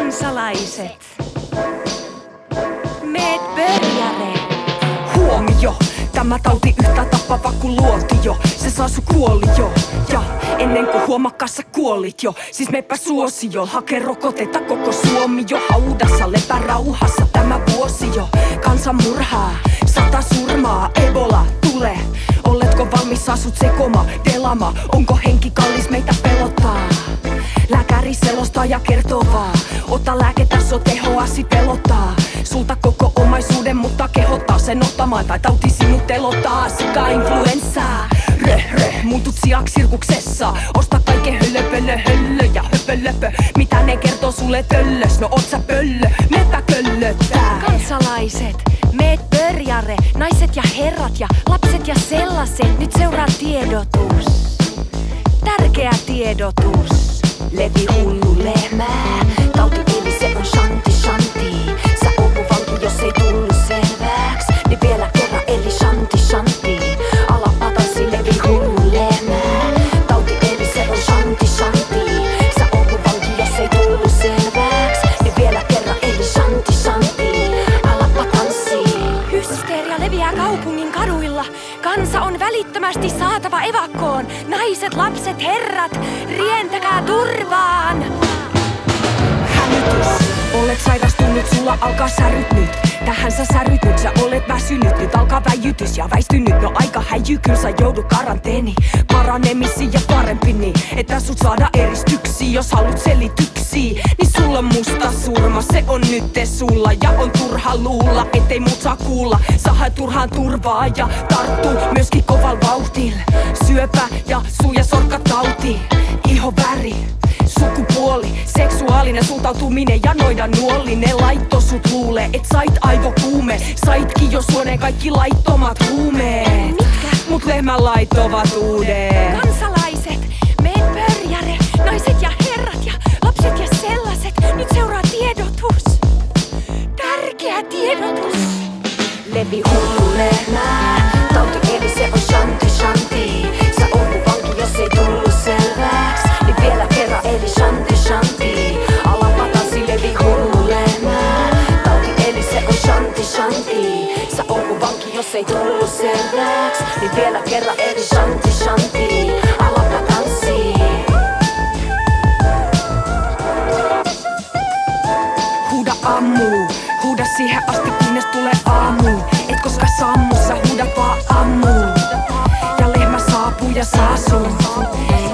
Kansalaiset, meet pörjäre. Huomio, tämä tauti yhtä tappava kuin luotio. Se saa su kuoli jo, ja ennen kuin huomakassa kuolit jo. Siis meppä suosio, hake rokotetta koko Suomi jo. Haudassa lepä rauhassa tämä vuosi jo. Kansan murhaa, 100 surmaa, Ebola tule. Oletko valmis asut sekoma, delama? Onko henki kallis meitä pelottaa? Lääkäri selostaa ja kertoo vaan. Ota lääkettä, so tehoasi pelottaa. Sulta koko omaisuuden, mutta kehottaa sen ottamaan. Tai tauti sinut telottaa, sika-influenssaa. Muutut sijaksi sirkuksessa. Osta kaiken höllö ja höpölöpö. Mitä ne kertoo sulle töllös? No oot sä pöllö, meppä köllöttää. Kansalaiset, meet pörjäre. Naiset ja herrat ja lapset ja sellaiset. Nyt seuraa tiedotus. Tärkeä tiedotus. Levi hullu lehmää. Tauti eli se on shanti shanti. Sä oot mun vanki, jos ei tullu selväks. Niin vielä kerran eli shanti shanti. Alappa tanssi levi hullu lehmää. Tauti eli se on shanti shanti. Sä oot mun vanki, jos ei tullu selväks. Niin vielä kerran eli shanti shanti. Alappa tanssi. Hysteria leviää kaupungin kaduilla. Kansa on välittömästi saatava evakkoon. Naiset, lapset, herrat, rientäkää turvaan. Hälytys, olet sairastunut, sulla alkaa säryt nyt. Tähän sä säryt nyt, sä olet väsynyt. Nyt alkaa väijytys ja väistynyt. No aika häijy, kyllä sä joudut karanteeni. Paranemisi ja parempi niin, että sut saada eristyksiin. Jos haluat selityksiä, niin sulla musta surma. Se on nytte sulla ja on turha luulla, ettei mut saa kuulla. Sä haet turhaan turvaa ja tarttuu myöskin koval vauhtil. Syöpä ja suu- ja sorkkatauti, iho väri, sukupuoli, seksuaalinen suuntautuminen ja noidan nuollinen laitto sut luulee, et sait aivokuume. Saitkin jo suoneen kaikki laittomat huumeet. Mitkä? Mut lehmän lait ovat uudet. Kansalaiset, meet pörjäre. Naiset ja herrat ja lapset ja sellaiset. Nyt seuraa tiedotus. Tärkeä tiedotus. Levi hullu lehmää. Tauti eli se on shanti shanti. Sä oot mun vanki, jos ei tullu selväks. Niin vielä kerran eli shanti shanti. Alappa tanssi levi hullu lehmää. Tauti eli se on shanti shanti. Sä oot mun vanki, jos ei tullu selväks. Niin vielä kerran eli shanti shanti. Alappa tanssi. Huuda ammu. Huuda siihen asti, kunnes tulee aamu. Et koska sammu, sä huudat vaan ammu. Ja lehmä saapuu ja saa sun.